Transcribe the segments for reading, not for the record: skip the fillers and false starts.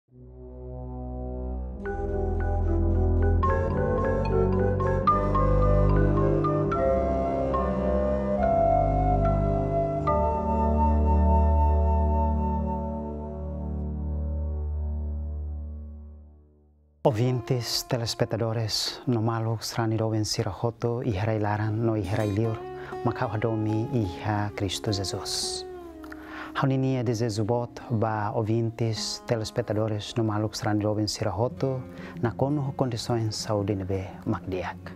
Ouvintes, telespectadores, no maluk strani doven sirahoto ihrai laran no ihrai liur, makauhadomi iha Cristo Jesus. Hauninia de Zezubot ba ouvintes, telespectadores no maluk strani doven sirahoto na kono condições saúde nebe makdiak.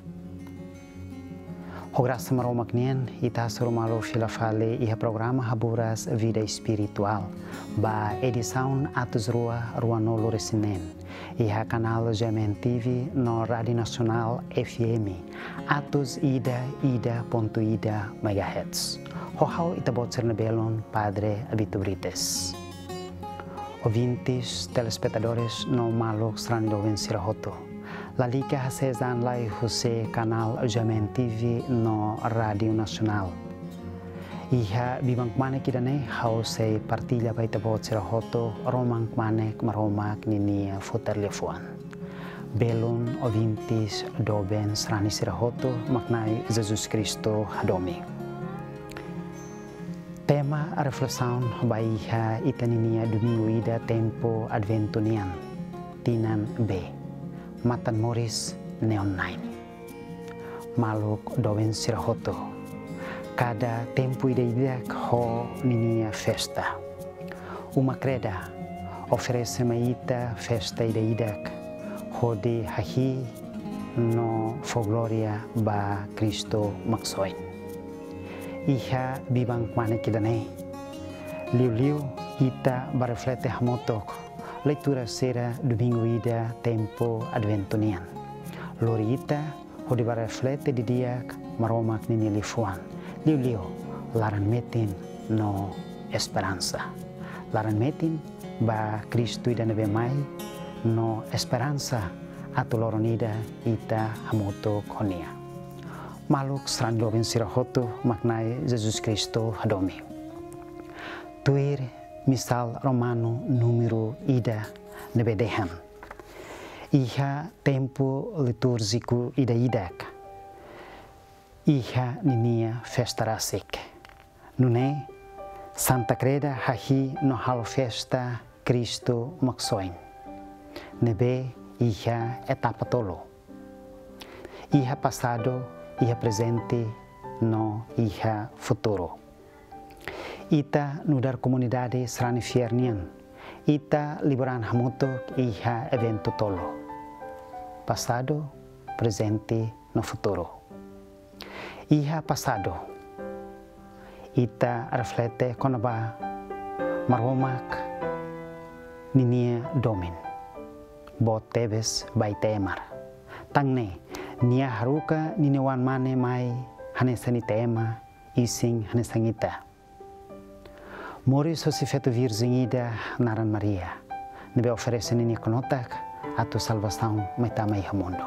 Hograça maromak nien ita surumalo filafale iha programa haburas vida espiritual ba edição atos rua no Loresinen iha canal GMN-TV no Rádio Nacional FM atos ida MHz. Hohau itabot sernebelon Padre Abito Brites. Ouvintes, telespectadores no maluk stranidoven sirahoto. Lalika hasezan lai huse canal GMN-TV no Rádio Nacional. Iha bibang kmane kidane hause partilha baita bot sirahoto romang kmane maromak ninia futerlefuan. Belon ouvintes doben srani sirahoto maknai Jesus Cristo hadomi. Tema reflexão baiha itaninia domingo ida tempo adventunian tinan B. Matan Moris Neon 9. Maluk doven sirahoto. Cada tempo ida ho ninia festa. Uma creda oferece maita festa ida hode hahi no fogloria ba Cristo maksoin. Iha bibang kmane kidane. Liu ita bareflete hamotok. Leitura sera domingo ida tempo adventunian. Lori ita hode bareflete di diak maromak nini lifuan. Liu laran metin no esperança. Laran metin ba Cristo ida nebe mai no esperança atu loronida ita hamoto konia. Maluk strandovin sirahoto maknai Jesus Cristo hadomi. Tuir misal Romano número ida nebedehan. Iha tempo liturgico ida idak. Iha ninia festa rasik. Nune Santa Creda hahi no hal festa Cristo maksoin. Nebe iha etapa tolo. Iha passado, iha presente, no iha futuro. Ita nudar komunidade srani fiernian. Ita liburan hamutok iha evento tolo. Passado, presente, no futuro. Iha passado. Ita reflete konaba maromak ninia domin. Bot tebes bai temar. Tangne nia haruka niniwan mane mai hanesani tema ising hanesangita. Moris Josefeto Virgem ida naran Maria. Nebe oferece nini konotak atu salvação metama iha mundo.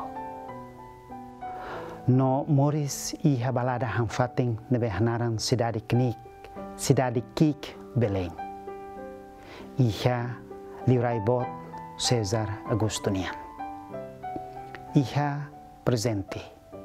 No Moris iha balada hanfating nebe hanaran cidade Kik Belém. Iha liurai bot Cesar Agustinian. Iha presente.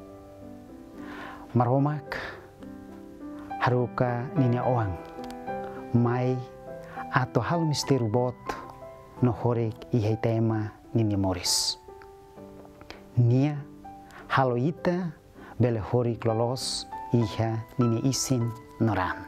Maromak haruka nini oang. Mai atau hal misteri bot no horek ihai tema nini Moris. Nia halo ita bele horik lolos iha nini isin noran.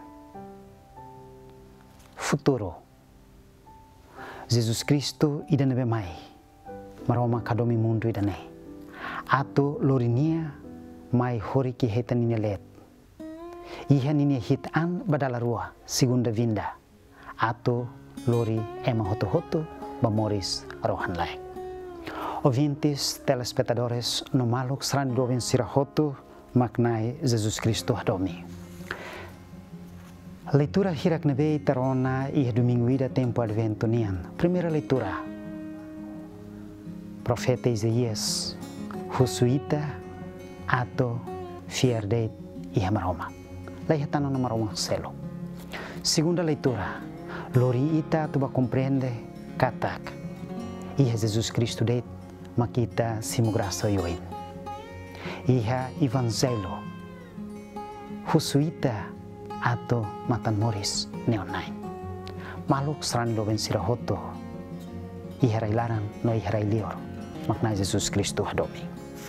Futuro. Jesus Cristo ida nebe mai. Maroma kadomi mundo ida ne. Ato lorinia mai horik ihai nini let. Iha nini hitan badala rua segunda vinda atau lori ema hoto ba Moris rohan lain. Ouvintes, telespectadores no maluk srani doven sirahoto maknai Jesus Cristo hadomi. Leitura hirak nebe tarona iha domingo ida tempo adventunian. Primeira leitura. Profeta Isaías husuita atau fierde iha maroma. Laihatan no maroma selo. Segunda leitura. Lori ita tuba compreende katak. Iha Jesus Cristo det makita simugraso yoin. Iha Evangelho husuita atau matan moris neonai. Maluk serani lo bensira hoto. Iha railaran no iha railior makna Jesus Cristo hadomi.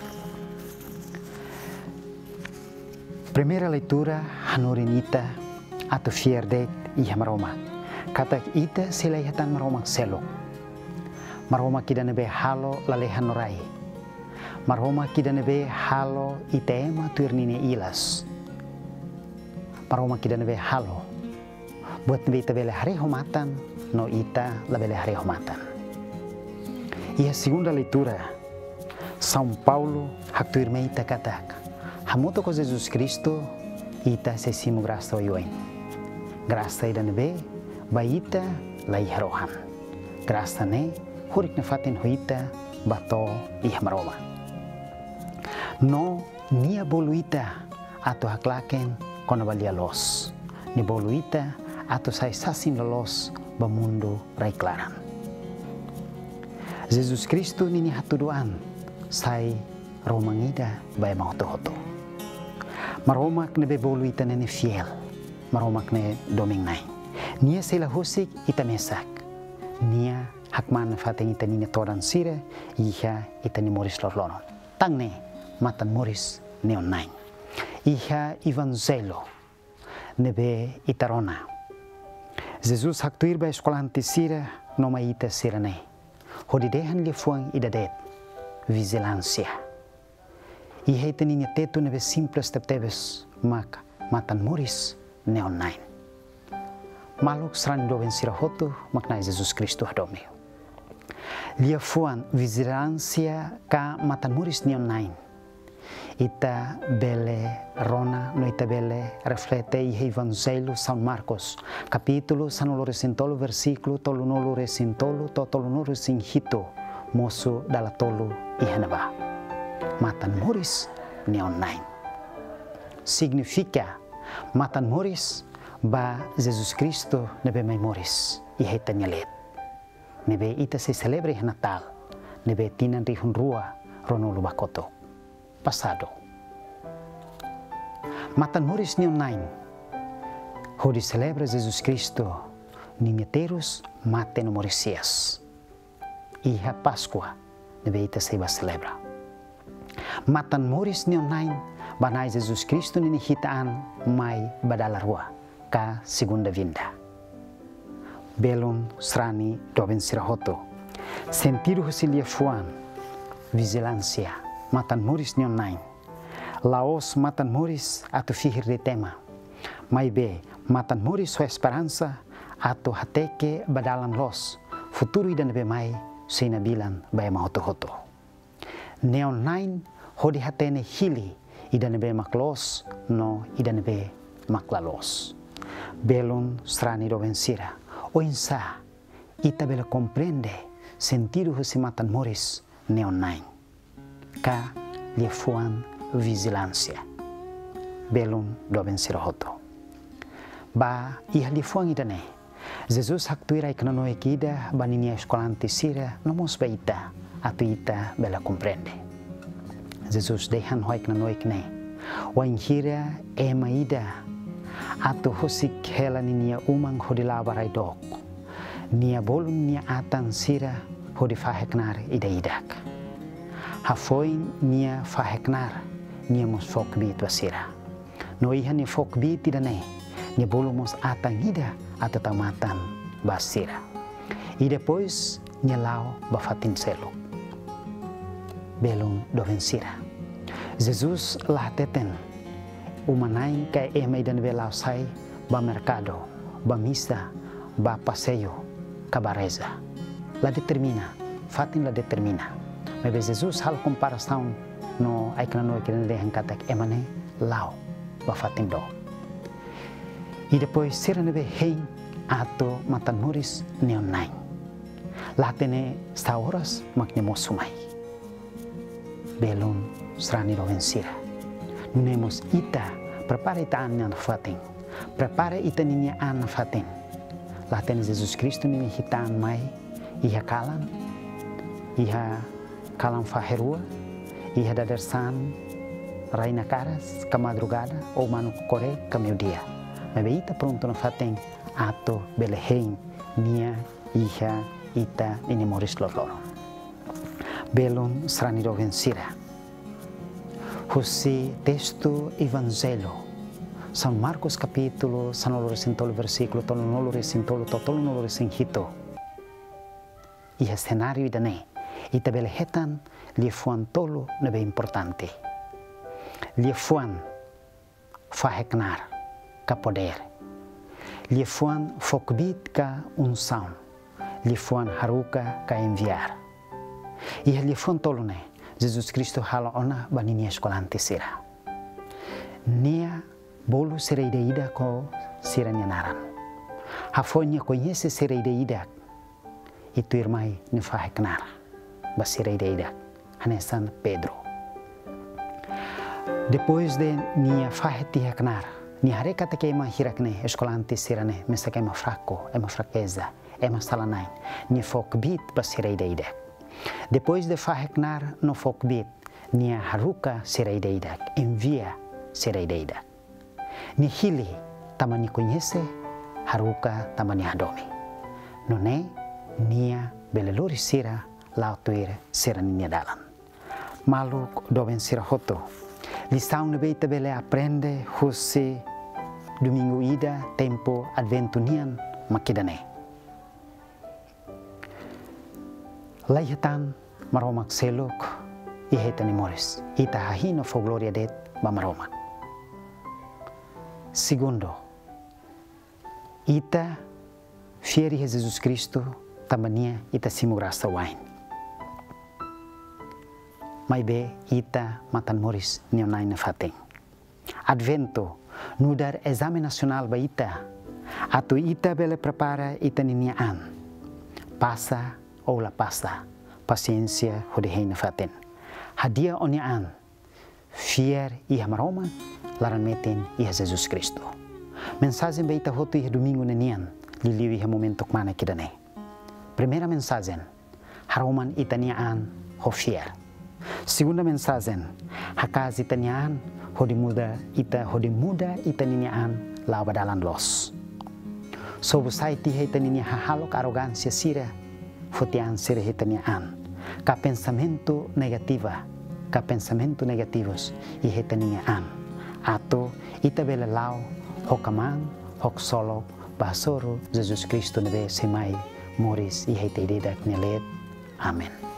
Primeira leitura hanurinita atau fierdet iha maroma. Kata ita sila iha tan maroma selo. Maroma kita nebe halo lalehan norai. Maroma kita nebe halo itema tuirnine ilas. Maroma kita nebe halo. Buat nebe ita bele hari homatan no ita la bele hari homatan. Iha segunda leitura São Paulo hak tuirme ita katak. Hamuto ko Jesus Cristo ita se simu graça yoin. Graça ida nebe baita lai harohan. Graça ne hurik na fatin huita bato iha maroma. No nia boluita atau haklaken kona balia los. Ni boluita atau sai sasin lolos bamundo rai klaran. Jesus Cristo nini hatuduan sai romangida bay mauto-hoto. Maromak nebe boluita nene fiel. Maromak ne doming nai. Nia sela husik ita mesak. Nia hakman fateng ita nini toran sire. Iha ita ni moris lorlonon. Tang ne matan moris neon nai. Iha Evangelho nebe ita rona. Jesus hak tuir ba escolanti sire noma ita sire ne. Hodidehan li fuang idadet. Vigilância. Iha ita nini tetu nebe simples tebes mak matan moris neon nai. Maluk serani do bensira hotu makna Jesus Cristo hadomi. Lia fuan vigilância ka matan moris neon nai. Ita bele rona no ita bele reflete iha Evangelho São Marcos capítulo sanolo resintolo versículo tolu nolo resintolo to tolu nolo resinhito mosu dala tolu iha naba. Matan moris neon nai. Significa matan moris ba Jesus Cristo nebe mai moris iha ita nyalet. Nebe ita se celebre Natal. Nebe tinan rihun rua ronolo bakoto. Pasado. Matan moris neon nai. Hodi celebra Jesus Cristo ninheteros mate no morisias. Iha Páscoa nebe ita se ba celebra. Matan moris neon nai banai Jesus Cristo nini hitaan mai badalarua ka segunda vinda. Belum serani doben sirahoto. Sentido husilia fuan. Vigilância. Matan moris neon nai. Laos matan moris atau fihir de tema. Mai be matan moris sua esperança atau hateke badalan los. Futuro ida nebe mai sina bilan bay mahoto-hoto. Neon nai hodi hatene hili ida nebe maklos no ida nebe maklalos. Belum serani do vencira. O insa ita bela comprende sentido husi matan moris neon nai. Ka lia fuan vigilância. Belum do vencira hoto. Ba iha lia fuan ida ne. Jesus hak tuira ikna noe kida baninia escolanti sira nomos ba ita atau ita bela comprende. Jesus dehan hoik na noik ne. Wainhira ema ida atau hosik hela nia umang hodilaba raidok. Nia bolun nia atan sira hodifaheknar ida idak. Hafoin nia faheknar nia mos fokbit wasira. No iha ni fokbit ida ne. Nia bolun mos atan ida atau tamatan basira. Ida pois nia lao bafatin selok. Belum do vencira. Jesus lah teten umanai kay ema idan belau sai ba mercado, ba misa, ba passeio, cabareza. La determina, fatin la determina. Mebe Jesus hal comparação no aikna no ikna lehan katak emane lau ba fatin do. E depois sira nebe hei ato matan moris neon nai. Latene sta horas makne mosumai. Belum serani do vencira. Nunemos ita prepara ita an fatin. Prepara ita ninya an fatin. Latene Jesus Cristo nini hitaan mai iha kalan iha kalam faherua, iha dadarsan raina caras ka madrugada ou manu kore ka meudia. Mabeita pronto na fateng ato Belém nia iha ita ini moris lorloro. Belum sraniro vencira. José texto evangelho. São Marcos capítulo, São Loresintolo versículo, Tolo Loresintolo, Tolo Loresintito. Iha cenário idane. Ita belehetan liefuan tolo nebe importante. Liefuan faheknar ka poder. Liefuan fokbit ka unção. Liefuan haruka ka enviar. Iha liefuan tolo ne. Jesus Cristo hala ona baninia escolante sira. Nia bolu sereideida ko siranya naran. Hafonya conhece sereideida. Itu irmai ni faheknar. Basireideida. Hanesan Pedro. Depois de nia faheknar. Nia harekata que ema hirakne escolante sirane. Mesa que ema fraco, ema fraqueza, ema salanain. Nia fokbit basireideida. Depois de faheknar no fokbit, nia haruka sereideida. Envia sereideida. Ni hili tamani conhece, haruka tamani hadomi. None nia beleluri sira lautuir sira nia dalan. Maluk doben sira hoto. Lição nebeita bele aprende husi domingo ida tempo adventunian makidane. Laihatan maromak seluk ihetani moris. Ita hahino fo gloria det bamaromak. Segundo, ita fieri Jesus Cristo tamania ita simurasta wain. Mai be ita matan moris neonai na fateng. Advento nudar exame nacional ba ita. Atu ita bele prepara ita niniaan. Passa ou la passa. Paciência hodehei na faten. Hadia oniaan. Fier iha maroman. Laran meten iha Jesus Cristo. Mensagem beita hotu iha domingo nenian. Liliu iha momento kmana kidane. Primeira mensagem. Haroman itaniaan ho fier. Segunda mensagem. Hakaz itaniaan ho muda itaniaan laba dalan los. So busai tiha itaninia hahalok arogância sira. Fotian sira itaniaan. Ka pensamento negativa. Ka pensamento negativos iha itaniaan. Ato ita bela lau hokaman hok solo basoro Jesus Cristo nebe semai moris iha ita idedak nelet. Amen.